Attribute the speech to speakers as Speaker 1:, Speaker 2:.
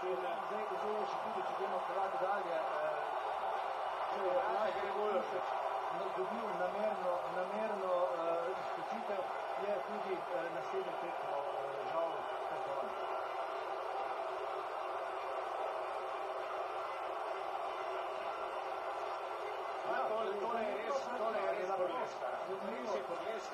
Speaker 1: zdaj še tudi, če gremo korak dalje, če je dobil namerno izpočitev, je tudi naslednje